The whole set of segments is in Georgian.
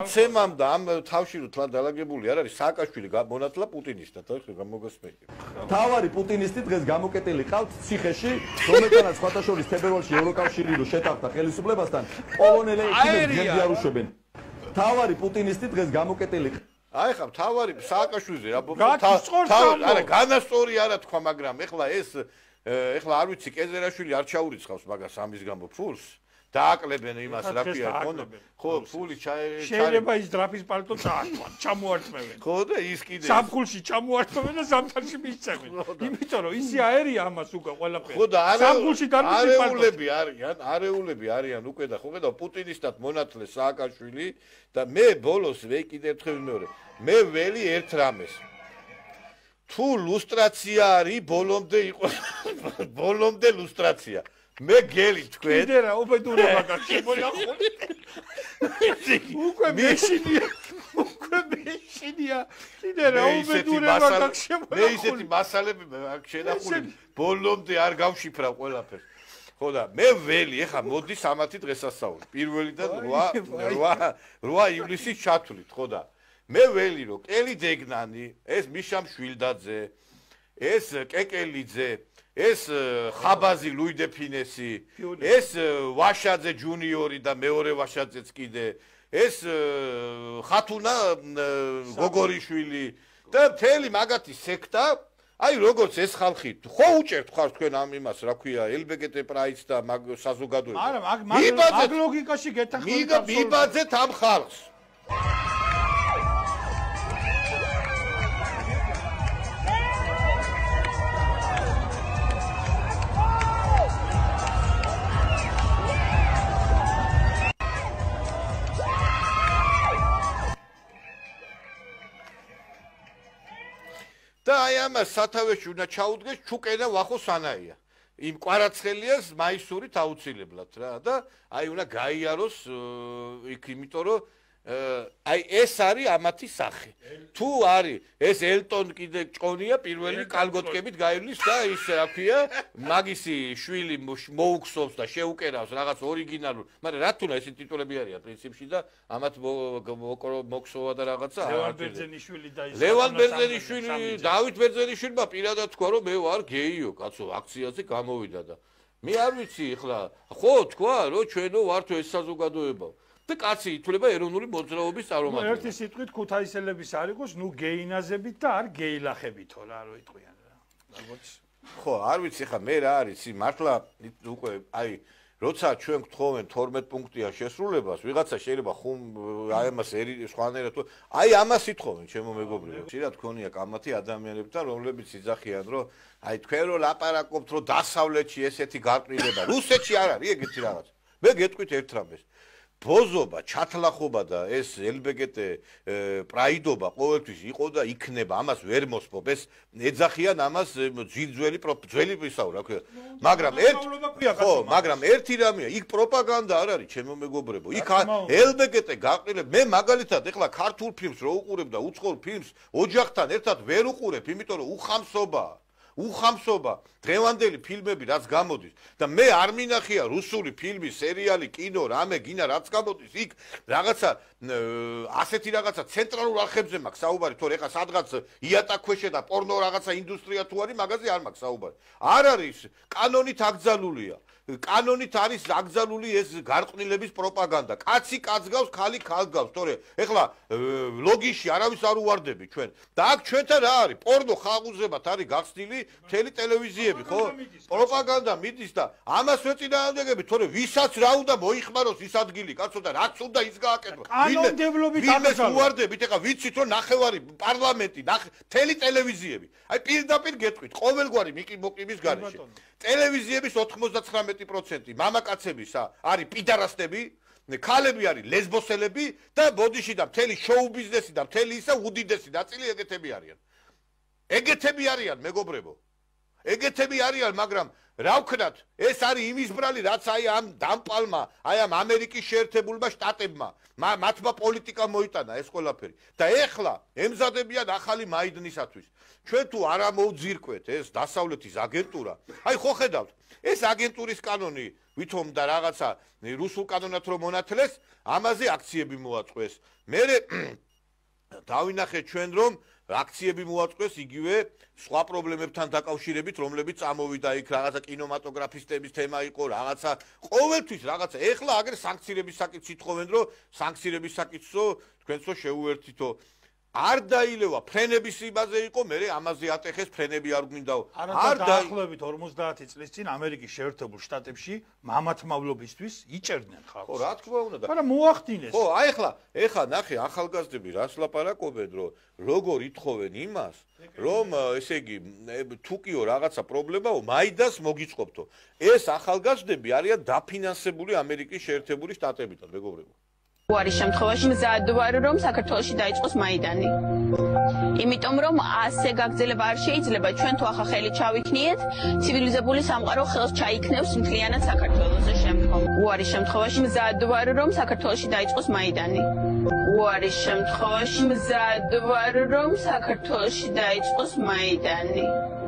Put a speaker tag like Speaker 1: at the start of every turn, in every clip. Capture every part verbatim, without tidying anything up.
Speaker 1: მიცემამ და ამ თავში რო თლა დალაგებული არ არის სააკაშვილი მონათლა პუტინისტად, ხო, გამოგესმენთ.
Speaker 2: თავარი პუტინისტი დღეს გამოკეტილი ყავთ ციხეში, რომელთანაც სხვათა შორის თებერვალში ევროკავშირი რო შეტახდა ხელისუფლებასთან, პოლონელი ექიმები გენდი არ უშვებენ. თავარი პუტინისტი დღეს გამოკეტილი
Speaker 1: აი ხა თავარი სააკაშვილზე რა თავარი არა განასწორი არა თქვა მაგრამ ეხლა ეს ეხლა არ ვიცი კეზერაშვილი არ ჩაურიცხავს მაგას ამის გამო ფულს დააკლებენ იმას რა ქვია ხო ფული
Speaker 3: შეიძლება ის დრაფის პალტო წაართვა ჩამოართმევენ
Speaker 1: ხო და ის კიდე
Speaker 3: სამხულში ჩამოართმევენ და ზამთარში მისცემენ იმიტომ რომ ისი აერია ამას უკვე ყველაფერი
Speaker 1: ხო და
Speaker 3: სამხულში დარბის
Speaker 1: არეულები არიან არეულები არიან უკვე და ხო ხედავ პუტინისტად მონათლე სააკაშვილი და მე ბოლოს ვე კიდე ერთხელ მეორე მე ველი ერთ რამეს თუ ლუსტრაცია არის ბოლომდე იყო ბოლომდე ლუსტრაცია მე გელი თქვენ
Speaker 3: კიდე რა უბედურება გაქვს შემოიახული უკვე მეშინია უკვე მეშინია კიდე რა უბედურება გაქვს შემოიახული
Speaker 1: მე ისეთი მასალები აქვს შენახული ბოლომდე არ გავშიფრავ ყველაფერს ხო და მე ველი ეხა მოდის ამათი დღესასწაული პირველიდან რვა ივლისის ჩათვლით ხო და მე ველი რომ კელი დეგნანი ეს მიშა მშვილდაძე ეს კეკელიძე ეს ხაბაზი ლუიდე ფინესი ეს ვაშაძე ჯუნიორი და მეორე ვაშაძეც კიდე ეს ხათუნა გოგორიშვილი და მთელი მაგათი სექტა აი როგორც ეს ხალხი ხო უჭერთ ხარ თქვენ ამ იმას რა ქვია ელბეგეტე პრაიც და საზოგადოება
Speaker 3: არა მაგ ლოგიკაში გეთანხმებით
Speaker 1: მიბაძეთ ამ ხალხს და აი ამას სათავეში უნდა ჩაუდგეს ჩუკენა ვახო სანაია იმ კვარაცხელიას მაისურით აუცილებლად რა და აი უნდა გაიაროს იქ იმიტომ რომ აი ეს არის ამათი სახე თუ არის ეს ელტონ კიდე ჭკონია პირველი კალგოტკებით გაივლის და ის რა ქვია მაგისი შვილი მოუქსობს და შეუკერავს რაღაც ორიგინალურ მაგრამ რა თუნა ეს ტიტულები არიან პრინციპში და ამათ მოქსოვა და რაღაცა
Speaker 3: ლევან ბერძენიშვილი და ის
Speaker 1: ლევან ბერძენიშვილი დავით ბერძენიშვილმა პირადად თქვა რომ მე ვარ გეიო კაცო აქციაზე გამოვიდა და მე არ ვიცი ეხლა ხო თქვა რომ ჩვენო ვართ ეს საზოგადოება და კაცი ითვლება ეროვნული მოძრაობის წარმომადგენელი.
Speaker 3: ერთი სიტყვით ქუთაისელების არ იყოს, ნუ გეინაზებით და არ გეილახებითო რა რო იტყვიან რა.
Speaker 1: ხო, არ ვიცი ხა მე რა არის, მართლა უკვე აი როცა ჩვენ გთხოვენ თორმეტ პუნქტია შესრულებას, ვიღაცა შეიძლება ხუმ აი ამას სხვანაირად აი ამას ითხოვენ ჩემო მეგობრებო. შეიძლება თქვენია კამათი ადამიანებთან, რომლებიც იძახიან, რომ აი თქვენ რო ლაპარაკობთ, რომ დასავლეთში ესეთი გარყვნილება, რუსეთში არ არის ეგეთი რაღაც. მე გეტყვით ერთ რამეს. ბოზობა, ჩათლახობა და ეს ელბეგეტე პრაიდობა ყოველთვის იყო და იქნება, ამას ვერ მოსპობ, ეს ეძახიან ამას ძველი ძველი ისაო, რა ქვია. მაგრამ ერთ ხო, მაგრამ ერთი რამეა, იქ პროპაგანდა არ არის, ჩემო მეგობრებო. იქ ელბეგეტე გაყრილებ, მე მაგალითად ეხლა ქართულ ფილმს რო უყურებ და უცხოურ ფილმს ოჯახთან ერთად ვერ უყურებ, იმიტომ რომ უხამსობაა. უხამსობა დღევანდელი ფილმები რაც გამოდის და მე არ მინახია რუსული ფილმი, სერიალი, კინო, რამე გინა რაც გამოდის იქ რაღაცა ასეთი რაღაცა ცენტრალურ არხებზე მაქვს საუბარი, თორე ეხა სადღაც იატაკქვეშე და პორნო რაღაცა ინდუსტრია თუ არის, მაგაზე არ მაქვს საუბარი. არ არის კანონით აკრძალულია. კანონით არის აკრძალული ეს გარყვნილების პროპაგანდა. კაცი კაცს გავს, ხალი ხალხს გავს, თორე ეხლა ლოგიში არავის არ უვარდები ჩვენ. და აქ ჩვენთან რა არის? პორნო ხაღუზებად არის გახსნილი მთელი ტელევიზიები, ხო? პროპაგანდა მიდის და ამას ვეწინააღმდეგები, თორე ვისაც რა უნდა მოიხმაროს ის ადგილი, კაცო და რაც უნდა ის გააკეთო.
Speaker 3: კანონმდებლობით
Speaker 1: ამას უვარდებით, ეხლა ვიცით რომ ნახევარი პარლამენტი, მთელი ტელევიზიები. აი პირდაპირ გეტყვით, ყოველგვარი მიკი-მოკიმის გარეშე. ტელევიზიების ოთხმოცდათხრამეტი პროცენტი მამაკაცების არის პიდარასტები, ქალები არის ლესბოსელები და ბოდიში და მთელი შოუ ბიზნესი და მთელი ისა უდიდესი ნაწილი ეგეთები არიან. ეგეთები არიან, მეგობრებო. ეგეთები არიან, მაგრამ რა ვქნათ? ეს არის იმის ბრალი, რაც აი ამ დამპალმა, აი ამ ამერიკის შეერთებულმა შტატებმა, მათმა პოლიტიკა მოიტანა ეს ყველაფერი. და ეხლა ემზადებიან ახალი მაიდნისათვის. ჩვენ თუ არ ამოვძირკვეთ ეს დასავლეთის აგენტურა, აი ხო ხედავთ, ეს აგენტურის კანონი ვითომ და რაღაცა რუსულ კანონად რომ მონათლეს, ამაზე აქციები მოაწყვეს. მე დავინახეთ ჩვენ რომ აქციები მოაწყვეს იგივე სხვა პრობლემებთან დაკავშირებით, რომლებიც წამოვიდა იქ რაღაცა კინემატოგრაფისტების თემა იყო, რაღაცა ყოველთვის რაღაცა. ეხლა აგერ სანქციების საკითხს ითხოვენ, რომ სანქციების საკითხო თქვენსო შეუერთითო. არ დაილევა ფრენების იმაზე იყო, მე ამაზე ატეხეს ფრენები არ გვინდაო.
Speaker 3: არ დაახლოებით ორმოცდაათი წლის წინ ამერიკის შეერთებულ შტატებში მამათმავლობისთვის იჭერდნენ ხალხს.
Speaker 1: ხო, რა თქმა უნდა.
Speaker 3: მაგრამ მოახდინეს.
Speaker 1: ხო, აი ეხლა, ეხლა ნახე ახალგაზრდები რას ლაპარაკობენ, რომ როგორ ითხოვენ იმას, რომ ესე იგი თუკიო რაღაცა პრობლემაო, მაიდას მოგიწყობთო. ეს ახალგაზრდები არიან დაფინანსებული ამერიკის შეერთებული შტატებიდან, მეგობრებო.
Speaker 4: უარი შემთხვევაში მზად ვარ რომ საქართველოში დაიწყოს მაიდანი. იმიტომ რომ ასე გაგრძელება არ შეიძლება, ჩვენ თუ ახლა ხელი ჩავიქნიეთ, ცივილიზებული სამყარო ხელს ჩაიქნევს მთლიანად საქართველოზე შემდგომ. უარი შემთხვევაში მზად ვარ რომ საქართველოში დაიწყოს მაიდანი. უარი შემთხვევაში მზად ვარ რომ საქართველოში დაიწყოს მაიდანი.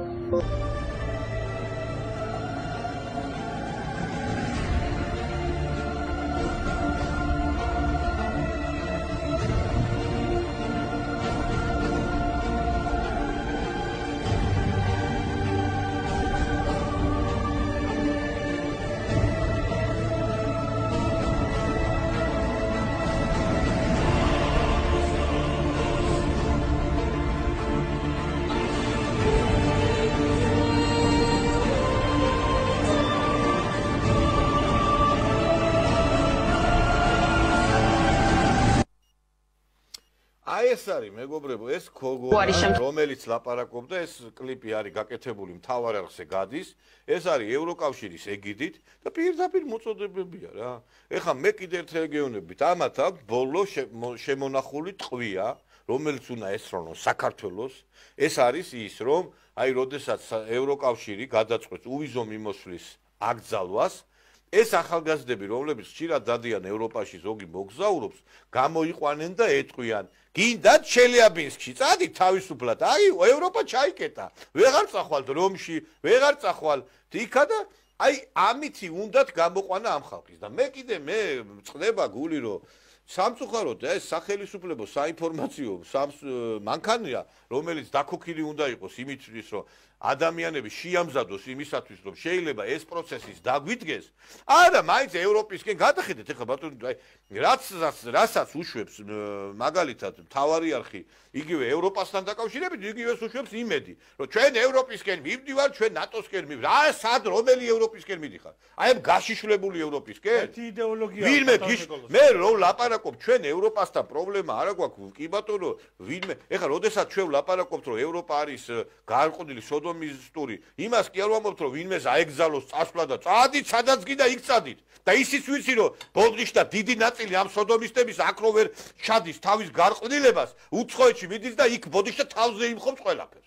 Speaker 1: ეს არის მეგობრებო, ეს ქოგონა, რომელიც ლაპარაკობდა, ეს კლიპი არის გაკეთებული მთავარ არხზე გადის, ეს არის ევროკავშირის ეგიდით და პირდაპირ მოწოდებებია რა. ეხლა მე კიდე ერთ რეგიონებით ამათ აქვს ბოლო შემონახული ტყვია, რომელიც უნდა ესრონოს საქართველოს. ეს არის ის, რომ აი როდესაც ევროკავშირი გადაწყვეტს უვიზო მიმოსვლის აკრძალვას, ეს ახალგაზრდები, რომლებიც ხშირად დადიან ევროპაში ზოგი მოგზაურობს, გამოიყვანენ და ეტყვიან გინდათ ჩელიაბინსკში წადით თავისუფლად. აი ევროპა ჩაიკეტა. ვეღარ წახვალთ რომში, ვეღარ წახვალთ იქა და აი ამითი უნდათ გამოყვანა ამ ხალხის. და მე კიდე მე წდება გული რომ სამწუხაროდ ეს სახელმწიფო საინფორმაციო მანქანია, რომელიც დაქოქილი უნდა იყოს იმისთვის, რომ ადამიანები შეამზადოს იმისათვის, რომ შეიძლება ეს პროცესის დაგვიდგეს. არა, მაინც ევროპისკენ გადახედეთ, ეხლა ბატონო, აი რაც რასაც უშვებს მაგალითად მთავარი არხი, იგივე ევროპასთან დაკავშირებით, იგივე უშვებს იმედი, რომ ჩვენ ევროპისკენ მივდივართ, ჩვენ ნატოსკენ მივ. რა სად რომელი ევროპისკენ მიდიხარ? აი ამ გაშიშვლებული ევროპისკენ?
Speaker 3: ერთი იდეოლოგია.
Speaker 1: ვინმე მე რო ლაპარაკობ, ჩვენ ევროპასთან პრობლემა არა გვაქვს, კი ბატონო, ვინმე. ეხლა როდესაც ჩვენ ლაპარაკობთ, რომ ევროპა არის გარყვნილი სოდომისტური, იმას კი არ ვამბობთ, რომ ვინმეს აეგზალოს წასვლა და წადით, სადაც გინდა იქ წადით. და ისიც ვიცი, რომ ბოდიშ და დიდი ნაწილი ამ სოდომისტების აქრო ვერ ჩადის თავის გარყვნილებას, უცხოეთში მიდის და იქ ბოდიშ და თავზე იმხობს ყველაფერს.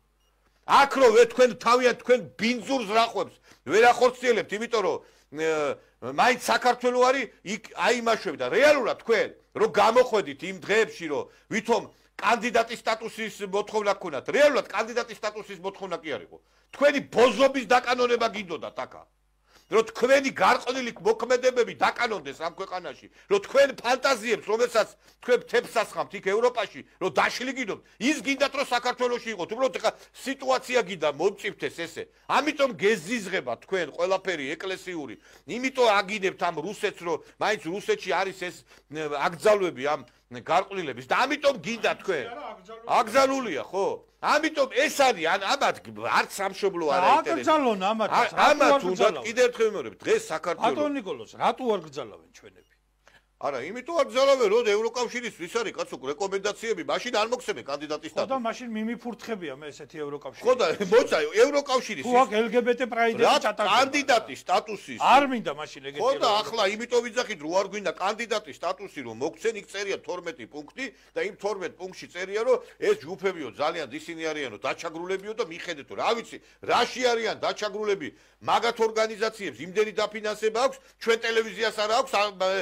Speaker 1: აქრო ვერ თქვენ თავიანთ თქვენ ბინძურს რახვებს ვერ ახორციელებთ, იმიტომ რომ მაინც საქართველო არის იქ აიმაშვები და რეალურად თქვენ რომ გამოხვედით იმ დღეებში, რომ ვითომ კანდიდატის სტატუსის მოთხოვნა გქონათ, რეალურად კანდიდატის სტატუსის მოთხოვნა კი არ იყო. თქვენი ბოზობის დაკანონება გინდოდათ აქა. რომ თქვენი გარყვნილი მოქმედებები დაკანონდეს ამ ქვეყანაში, რომ თქვენ ფანტაზიებს, რომელსაც თქვენ თებსასხამთ იქ ევროპაში, რომ დაშლიგინოთ, ის გინდათ რომ საქართველოში იყოთ, უბრალოდ ეხა სიტუაცია გინდა მომწიფთეს ესე. ამიტომ გეზიზღება თქვენ ყველაფერი ეკლესიური. იმიტომ აგინებთ ამ რუსეთს, რომ მაინც რუსეთში არის ეს აკრძალვები ამ გარყვნილების და ამიტომ გინდა თქვენ. აკრძალულია, ხო? ამიტომ ეს არის ამათ არც სამშობლო არ აინტერესებს.
Speaker 3: აკრძალონ ამათ.
Speaker 1: ამათ უნდა კიდევ ერთხელ ვიმეორებ, დღეს საქართველოს.
Speaker 3: ბატონ ნიკოლოზ, რატო არ გძალავენ ჩვენები?
Speaker 1: არა, იმიტომ არ გზარავენ, რომ ევროკავშირისთვის არის კაცო რეკომენდაციები, მაშინ არ მოგცემენ კანდიდატის სტატუსს.
Speaker 3: ხო და მაშინ მიმიფურთხებია მე ესეთი ევროკავშირი.
Speaker 1: ხო და მოცა ევროკავშირის
Speaker 3: თუ აქ ელ გი ბი ტი პრაიდები ჩატარდება.
Speaker 1: კანდიდატის სტატუსის.
Speaker 3: არ მინდა მაშინ ეგეთი.
Speaker 1: ხო და ახლა იმიტომ ვიძახით რომ არ გვინდა კანდიდატის სტატუსი რომ მოგცენ, იქ წერია თორმეტი პუნქტი და იმ თორმეტ პუნქტში წერია რომ ეს ჯგუფებიო ძალიან ისინი არიანო დაჩაგრულებიო და მიხედეთ რა ვიცი, რაში არიან დაჩაგრულები, მაგათ ორგანიზაციებს იმდენი დაფინანსება აქვს, ჩვენ ტელევიზიას არ აქვს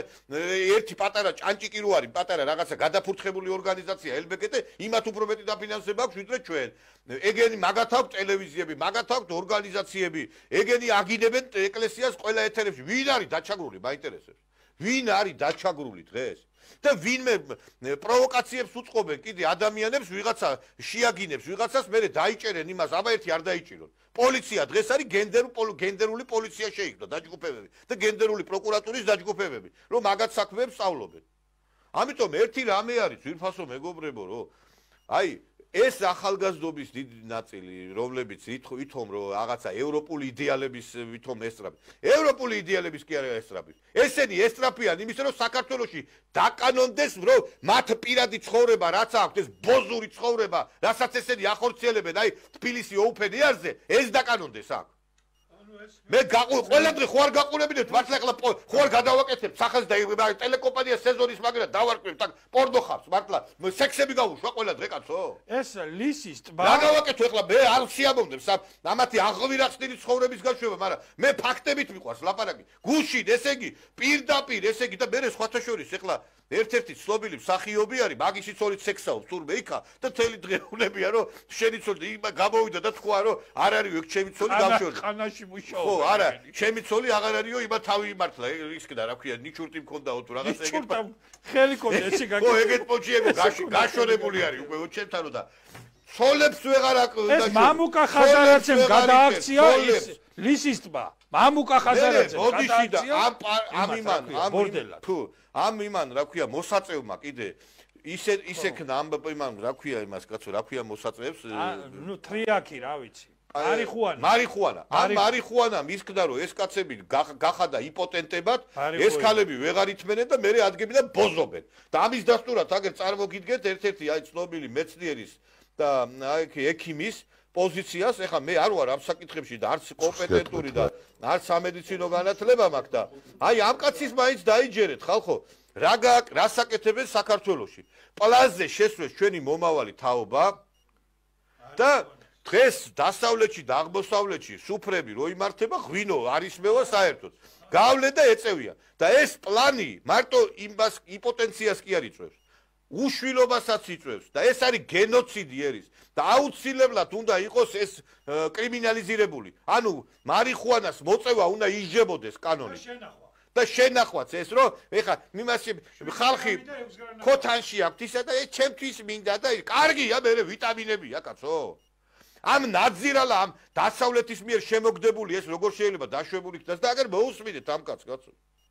Speaker 1: ერთი პატარა ჭანჭიკი რო არის, პატარა რაღაცა გადაფურთხებული ორგანიზაცია ელ ბი კე ტე, იმათ უფრო მეტი დაფინანსება აქვს ვიდრე ჩვენ. ეგენი მაგათ აქვს ტელევიზიები, მაგათ აქვს ორგანიზაციები, ეგენი აგინებენ ეკლესიას ყველა ეთერებში. ვინ არის დაჩაგრული, მაინტერესებს. ვინ არის დაჩაგრული დღეს? და ვინმე პროვოკაციებს უწყობენ კიდე ადამიანებს, ვიღაცა შეაგინებს, ვიღაცას მერე დაიჭერენ იმას, აბა ერთი არ დაიჭირონ. პოლიცია დღეს არის გენდერული პოლიცია შეიქმნა დაჯგუფებები და გენდერული პროკურატურის დაჯგუფებები, რომ მაგათ საქმეებს სწავლობენ. ამიტომ ერთი რამე არის, ძვირფასო მეგობრებო, რომ აი ეს ახალგაზრდობის დიდი ნაწილი, რომლებიც ითხოვ რომ რაღაცა ევროპული იდეალების ვითომ ესწრაფენ. ევროპული იდეალების კი არა ესწრაფენ. ესენი ესწრაფიან იმის რომ საქართველოში დაკანონდეს რომ მათ პირადი ცხოვრება რაც აქვს ეს ბოზური ცხოვრება, რასაც ესენი ახორციელებენ, აი თბილისი Open Air-ზე ეს დაკანონდეს აქ. მე გაყურ ყველა დღე ხო არ გაყურებინებთ მართლა ახლა ხო არ გადავაკეთებ სახელს და ტელეკომპანია სეზონის მაგრა დავარკვევთ აქ პორნო ხავს მართლა სექსები გავუშვა ყველა დღე კაცო
Speaker 3: ეს ლისის ტბა
Speaker 1: რა გავაკეთო ახლა მე არ შეამოვნებს ამათი აღვირახსნილი ცხოვრების გაშვება მაგრამ მე ფაქტებით მიყვარს ლაპარაკი გუშინ ესე იგი პირდაპირ ესე იგი და მე სხვათა შორის ახლა ერთ-ერთი ცნობილი მსახიობი არის მაგისიც ორი სექსაობს თურმე იქა და თელი დღეუნებია რომ შენი ცოლი გამოვიდა და თქვა რომ არ არის ეგ ჩემი ცოლი გავშორდა
Speaker 3: ხანაში მუშაობა
Speaker 1: ხო არა ჩემი ცოლი აღარ არისო იმა თავი იმართლა ისკდა რა ქვია ნიჩურტი მქონდაო თუ რაღაც ეგეთ
Speaker 3: ხელი კონდა ესე გაკეთე
Speaker 1: ხო ეგეთ პოჩი ეგო გაშორებული არის უკვე ჩემთან და ცოლებს ვეღარ აკ
Speaker 3: ეს მამუკა ხაზარაძემ გადააქცია ის ლისის ტბა მამუკა ხაზარაძემ
Speaker 1: გადააქცია ამ იმან ამ თუ ამ იმან რა ქვია მოსაწევმა კიდე ისე ისე ქნა ამ იმან რა ქვია იმას კაცო რა ქვია მოსაწევს
Speaker 3: ნუ ტრიაკი რა ვიცი მარიხუანა
Speaker 1: მარიხუანა ამ მარიხუანა მისკდა რომ ეს კაცები გახადა იპოტენტებად ეს ქალები ვეღარ ითმენენ და მე ადგებიდან ბოზობენ და ამის დასტურად აგერ წარმოგიდგენთ ერთ-ერთი აი ცნობილი მეცნიერის და აი ექიმის პოზიციას ეხა მე არ ვარ ამ საკითხებში და არც კომპეტენტური და არც სამედიცინო განათლება მაქვს და აი ამ კაცის მაინც დაიჯერეთ ხალხო რა რა საკეთებენ საქართველოში პლაზზე შესვეს ჩვენი მომავალი თაობა და დღეს დასავლეთში და აღმოსავლეთში სუფრები რო იმართება ღვინო არის მევა საერთოდ გავლენ და ეწევიან და ეს პლანი მარტო იმას იპოტენციას კი არ იწვევს უშვილობასაც იწვევს და ეს არის გენოციდი ერის და აუცილებლად უნდა იყოს ეს კრიმინალიზირებული ანუ მარიხუანას მოწევა უნდა ისჯებოდეს კანონით და შენახვაც ეს რომ ეხა მიმასში ხალხი ქოთანში აქვს ისა და ეს ჩემთვის მინდა და კარგია მე ვიტამინებია კაცო ამ ნაძირალა ამ დასავლეთის მიერ შემოგდებული ეს როგორ შეიძლება დაშვებული იქნას და აგერ მოусმინეთ ამ კაცს კაცო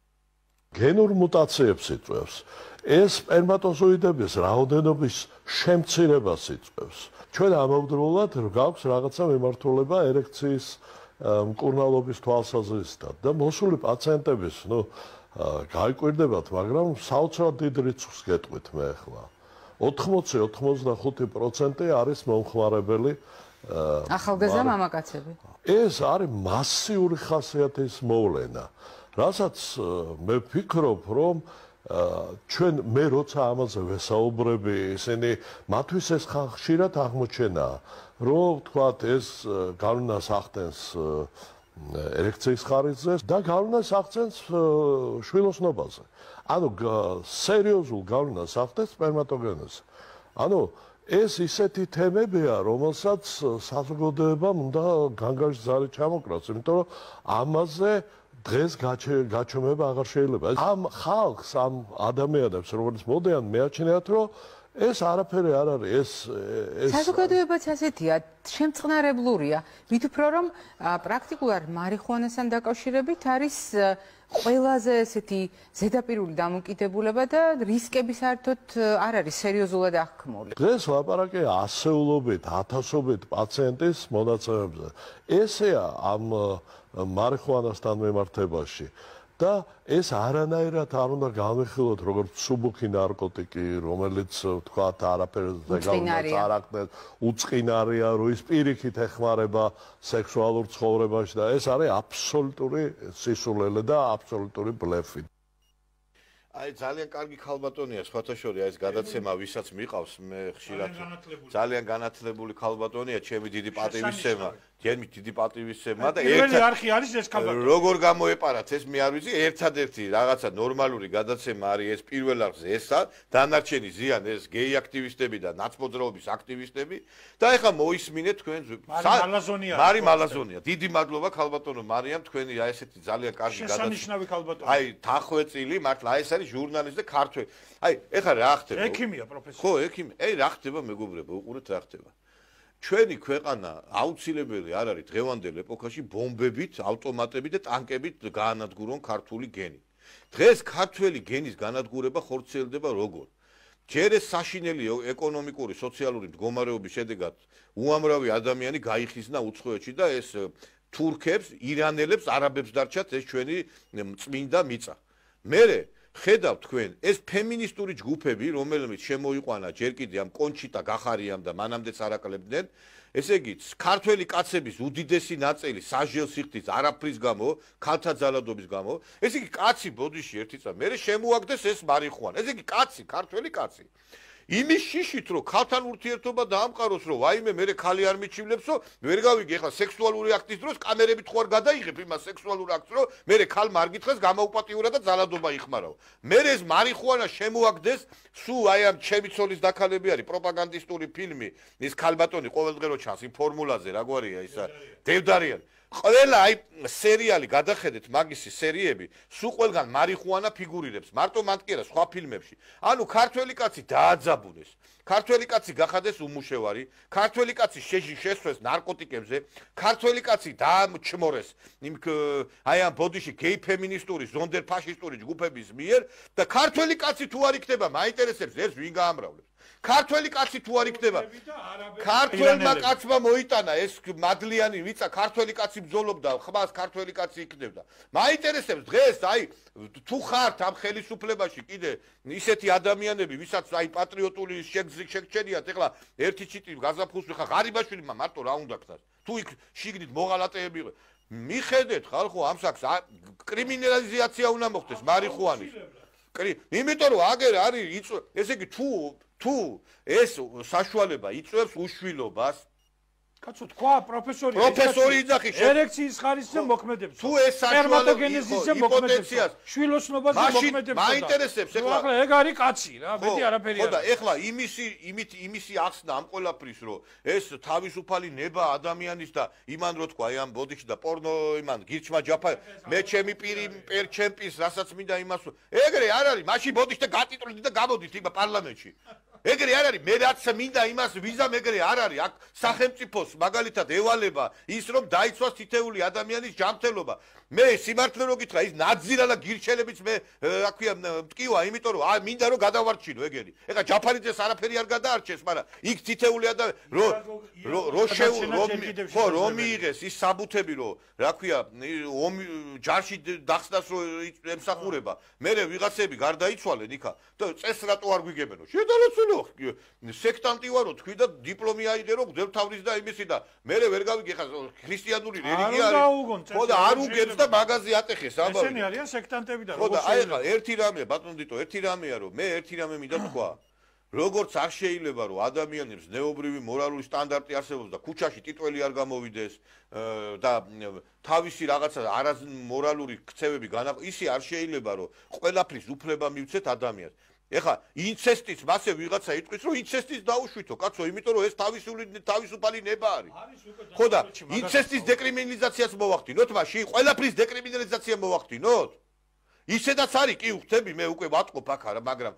Speaker 5: გენურ მუტაციებს იწვევს ეს სპერმატოზოიდების რაოდენობის შემცირებას იწვევს ჩვენ ამავდროულად გვაქვს რაღაცა მიმართულება ერექციის მკურნალობის თვალსაზრისით და მოსული პაციენტების ნუ გაიკვირდებათ მაგრამ საოცრად დიდ რიცხვს გეტყვით მე ახლა ოთხმოცი ოცდახუთი პროცენტი არის მომხმარებელი
Speaker 6: ახალგაზრდა მამაკაცები
Speaker 5: ეს არის მასიური ხასიათის მოვლენა რასაც მე ვფიქრობ რომ ჩვენ მე როცა ამაზე ვესაუბრები ისინი მათთვის ეს ხშირად აღმოჩენაა რომ თქვათ ეს გავლენას ახდენს ერექციის ხარისხზე და გავლენას ახდენს შვილოსნობაზე ანუ სერიოზულ გავლენას ახდენს სპერმატოგენეზზე ანუ ეს ისეთი თემებია რომელსაც საზოგადოებამ უნდა განგაშ ზარი ჩამოკრას იმიტომ რომ ამაზე დღეს გაჩვენება აღარ შეიძლება ამ ხალხს ამ ადამიანებს როგორც მოდიან მეაჩნიათ რომ ეს არაფერი არ არის ეს ეს
Speaker 6: საზოგადოებაც ასეთია შემწყნარებლურია მით უფრო რომ პრაქტიკულად მარიხუანასთან დაკავშირებით არის ყველაზე ესეთი ზედაპირული დამოკიდებულება და რისკები საერთოდ არ არის სერიოზულად აღქმული
Speaker 5: დღეს ლაპარაკი ასეულობით ათასობით პაციენტის მონაცემებზე ესეა ამ მარიხუანასთან მიმართებაში და ეს არანაირად არ უნდა განვიხილოთ როგორც მსუბუქი ნარკოტიკი, რომელიც თქვათ არაფერს ზეგავლენას არ აკეთებს, უწყინარია, რო ის პირიქით ეხმარება სექსუალურ ცხოვრებაში და ეს არის აბსოლუტური სისულელე და აბსოლუტური ბლეფი.
Speaker 1: აი ძალიან კარგი ქალბატონია სხვათა შორის ეს გადაცემა ვისაც მიყავს მე ხშირად ძალიან განათლებული ქალბატონია ჩემი დიდი პატივისცემა ჩემი დიდი პატივისცემა და
Speaker 3: პირველი არხი არის ეს ქალბატონი
Speaker 1: როგორ გამოეპარათ ეს მე არ ვიცი ერთადერთი რაღაცა ნორმალური გადაცემა არის ეს პირველ არხზე ესა დანარჩენი ზიან ეს გეი აქტივისტები და ნაცმოძრაობის აქტივისტები და ეხლა მოისმინეთ თქვენ მარი მალაზონია დიდი მადლობა ქალბატონო მარიამ თქვენი აი ესეთი ძალიან კარგი გადაცემა
Speaker 3: შესანიშნავი ქალბატონი
Speaker 1: აი თახვეწილი მართლა აი ეს არის ჟურნალისტი და ქართველი. აი, ეხლა რა ხდება?
Speaker 3: ექიმია პროფესორი.
Speaker 1: ხო, ექიმი. აი, რა ხდება მეგობრებო, უყურეთ რა ხდება. ჩვენი ქვეყანა აუცილებელი არ არის დღევანდელ ეპოქაში ბომბებით, ავტომატებით და ტანკებით გაანადგურონ ქართული გენი. დღეს ქართველი გენის განადგურება ხორციელდება როგორ? ჯერ ეს საშინელი ეკონომიკური, სოციალური მდგომარეობის შედეგად უამრავი ადამიანი გაიხიზნა უცხოეთში და ეს თურქებს, ირანელებს, არაბებს დარჩათ ეს ჩვენი წმინდა მიწა. მერე ხედავთ თქვენ ეს ფემინისტური ჯგუფები რომელმიც შემოიყვანა ჯერ კიდე ამ კონჩიტა გახარიამ და მანამდეც არაკლებდნენ ესე იგი ქართველი კაცების უდიდესი ნაწილი საჟელ სიხდის არაფრის გამო ქალთა ძალადობის გამო ესე იგი კაცი ბოდიში ერთი წამი მე შემოაგდეს ეს მარიხუანა ესე იგი კაცი ქართველი კაცი იმის შიშით რომ ქალთან ურთიერთობა დაამყაროს რომ ვაიმე მე ხალი არ მიჩივლებს რომ ვერ გავიგე ახლა სექსუალური აქტის დროს კამერებით ხო არ გადაიღებ იმას სექსუალურ აქტს რომ მე ხალ მარგითხეს გამაუპატიურა და ძალადობა იხმარავ მე ეს მარიხუანა შემოაგდეს სულ აი ამ ჩემი ცოლის დაქალები არის პროპაგანდისტური ფილმი ის ქალბატონი ყოველდღე რო ჩანს იმ ფორმულაზე რაგვარია ისა დევდარიან ყველა აი სერიალი გადახედეთ მაგისი სერიები სულ ყველგან მარიხუანა ფიგურირებს მარტო მან კი არა სხვა ფილმებში ანუ ქართველი კაცი დააძაბუნეს ქართველი კაცი გახადეს უმუშევარი ქართველი კაცი შესვეს ნარკოტიკებზე ქართველი კაცი დაამჩმორეს იმ აი ამ ბოდიში გეი ფემინისტური ზონდერ ფაშისტური ჯგუფების მიერ და ქართველი კაცი თუ არ იქნება მაინტერესებს ეს ვინ გაამრავლებს ქართველი კაცი თუ არ იქნება ქართველმა კაცმა მოიტანა ეს მადლიანი ვიცა ქართველი კაცი ბრძოლობდა ხმას ქართველი კაცი იქნებდა მაინტერესებს დღეს აი თუ ხართ ამ ხელისუფლებაში კიდე ისეთი ადამიანები ვისაც აი პატრიოტული შეგჩენიათ ეხლა ერთი ჩიტი გაზაფხულს ხა ღარიბაშვილმა მარტო რა უნდა ქნას თუ იქ შიგნით მოღალატეები მიხედეთ ხალხო ამ საკს კრიმინალიზაცია უნდა მოხდეს მარიხუანის იმიტომ რომ აგერ არის ესე იგი თუ თუ ეს საშუალება იწვევს უშვილობას
Speaker 3: კაცო თქვა პროფესორი
Speaker 1: პროფესორი იძახი
Speaker 3: ერექციის ხარისზე მოქმედებს
Speaker 1: თუ ეს საშუალება
Speaker 3: მოქმედებს შვილოსნობაზე მოქმედებს
Speaker 1: მაინტერესებს
Speaker 3: ეხლა ახლა ეგ არის კაცი რა მეტი არაფერი
Speaker 1: არა ხო და ეხლა იმისი იმით იმისი ახსნა ამ ყოლაფრის რომ ეს თავისუფალი ნება ადამიანის და იმან რო თქვა აი ამ ბოდიში და პორნო იმან გირჩმა ჯაფა მე ჩემი პირი პერ ჩემპის რასაც მინდა იმას ეგრე არ არის მაშინ ბოდიში და გატიტულით და გამოდით იმ პარლამენტში ეგრე არ არის მე რაც მინდა იმას ვიზა მეგრე არ არის აქ სახელმწიფოს მაგალითად ევალება ის რომ დაიცვას თითეული ადამიანის ჯანმრთელობა მე სიმართლე რო გითხრა ის ნაძირა და გირჩელებიც მე რა ქვია მტკივა იმიტომ რომ აი მინდა რომ გადავარჩინო ეგერი ეხლა ჯაფარიძეს არაფერი არ გადაარჩეს მაგრამ იქ თითეული ადამიანი რო რო ხო რომ მიიღეს ის საბუთები რომ რა ქვია ჯარში დახსნას რო ემსახურება მე ვიღაცები გარდაიცვალენ იქა და წეს რატო არ გვიგებენო შედარებულო სექტანტი ვარო თქვი და დიპლომი აიღე რომ გძელთავრის და იმისი და მე ვერ გავიგე ხა ქრისტიანული რელიგია არის ხო და არ უგებს და მაგაზი ატეხეს ამბავი
Speaker 3: ესენი არიან სექტანტები და
Speaker 1: ხო და აი ხა ერთი რამეა ბატონ დიტო ერთი რამეა რომ მე ერთი რამე მინდა თქვა როგორც არ შეიძლება რომ ადამიანებს ნეობრივი მორალური სტანდარტი არსებობს და ქუჩაში ტიტველი არ გამოვიდეს და თავისი რაღაცა არამორალური ქცევები განა ისე არ შეიძლება რომ ყველაფრის უფლება მივცეთ ადამიანს ეხა ინცესტის მასე ვიღაცა იტყვის რომ ინცესტის დაუშვითო კაცო იმიტომ რომ ეს თავისული თავისუფალი ნება არის ხო და ინცესტის დეკრიმინალიზაციას მოვახდინოთ მაშინ ყველაფრის დეკრიმინალიზაცია მოვახდინოთ ისედაც არის კი ვხდები მე უკვე ვატყობ აქ არა მაგრამ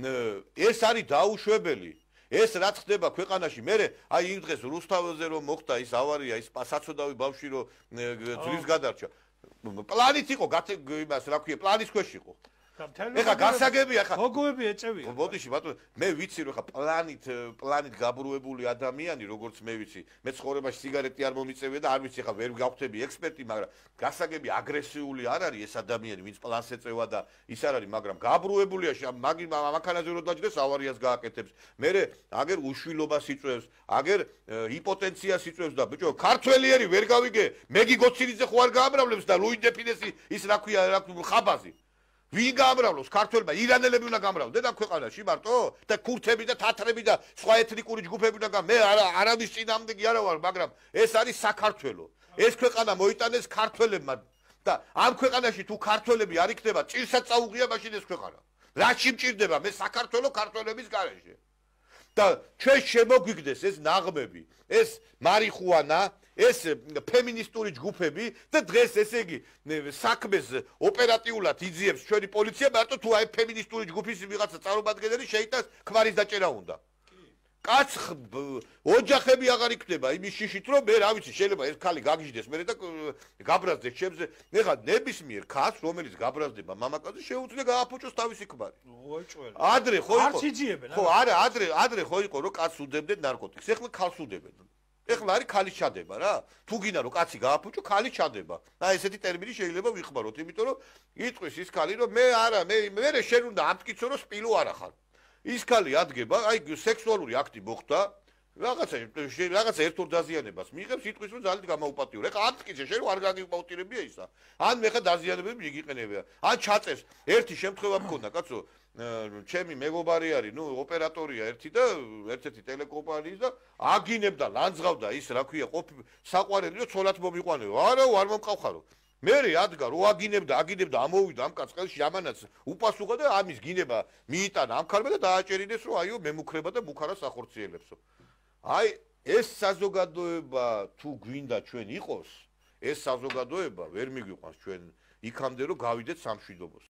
Speaker 1: ეს არის დაუშვებელი ეს რაც ხდება ქვეყანაში მე აი იმ დღეს რუსთაველზე რომ მოხდა ის ავარია ის საცოდავი ბავშვი რომ ძვლის გადარჩა პლანით იყო იმას რა ქვია პლანის ქვეშ იყო ეხა გასაგებია ხა
Speaker 3: მოგოები ეწევია
Speaker 1: ბოდიში ბატონო მე ვიცი რომ ხა პლანით პლანით გაბრუებული ადამიანი როგორც მე ვიცი მე ცხოვრებაში სიგარეტი არ მომიწევია და არ ვიცი ხა ვერ გავხდები ექსპერტი მაგრამ გასაგები აგრესიული არ არის ეს ადამიანი ვინც პლანს ეწევა და ის არ არის მაგრამ გაბრუებულია მაგი მანქანაზე რო დაჯდეს ავარიას გააკეთებს მე აგერ უშვილობას იწევს აგერ იპოტენციას იწევს და ბიჭო ქართველიერი ვერ გავიგე მეგი გოცილიძე ხო არ გაამრავლებს და ლუი დეფინესი ის რა ქვია რა ხაბაზი ვინ გაამრავლოს ქართველმა ირანელები უნდა გამრავლდნენ და ქვეყანაში მარტო და ქურთები და თათრები და სხვა ეთნიკური ჯგუფები უნდა გამ მე არავის წინააღმდეგი არა ვარ მაგრამ ეს არის საქართველო ეს ქვეყანა მოიტანეს ქართველებმა და ამ ქვეყანაში თუ ქართველები არ იქნება ჭირსაც წაუღია მაშინ ეს ქვეყანა რაში მჭირდება მე საქართველო ქართველების გარეშე და ჩვენ შემოგვიგდეს ეს ნაღმები ეს მარიხუანა ეს ფემინისტური ჯგუფები და დღეს ესე იგი საქმეს ოპერატიულად იძიებს ჩვენი პოლიცია მარტო თუ აი ფემინისტური ჯგუფის ვიღაცა წარმომადგენელი შეიტანს ქმარის დაჭერა უნდა კაც ოჯახები აღარ იქნება იმის შიშით რომ მე რა ვიცი შეიძლება ეს ქალი გაგიჟდეს მე და გაბრაზდეს ჩემზე ეხლა ნებისმიერ ქალს რომელიც გაბრაზდება მამაკაცზე შეუძლია გააფუჭოს თავისი ქმარი ადრე ხო იყო ხო არა ადრე ადრე ხო იყო რომ კაც უდებდნენ ნარკოტიკს ეხლა ქალს უდებენ ეხლა არის ქალის ჩადება რა თუ გინდა რომ კაცი გააფუჭო ქალის ჩადება და ესეთი ტერმინი შეიძლება ვიხმაროთ იმიტომ რომ იტყვის ის ქალი რომ მე არა მე მე შენ უნდა ამტკიცო რომ სპილო არა ხარ ის ქალი ადგება აი სექსუალური აქტი მოხდა რაღაცა რაღაცა ერთ-ორ დაზიანებას მიიღებს იტყვის რომ ძალით გამაუპატიურე ეხლა ამტკიცე შენ არ გაგიუპატირებია ისა ან მე ხა დაზიანებები იგიყენებია ან ჩაწეს ერთი შემთხვევა მქონდა კაცო ჩემი მეგობარი არის ნუ ოპერატორია ერთი და ერთ-ერთი ტელეკომპანიის და აგინებდა ლანძღავდა ის რა ქვია ყოფი საყვარელი რომ ცოლად მომიყვანეო არა არ მომყავხარო მე ადგა რო აგინებდა აგინებდა ამოვიდა ამ კაცს ხელში ამანაც უპასუხა და ამის გინება მიიტანა ამ ქალმა და დააჭერიდეს რომ აიო მემუქრება და მუქარას ახორციელებსო აი ეს საზოგადოება თუ გვინდა ჩვენ იყოს ეს საზოგადოება ვერ მიგვიყვანს ჩვენ იქამდე რომ გავიდეთ სამშვიდობოს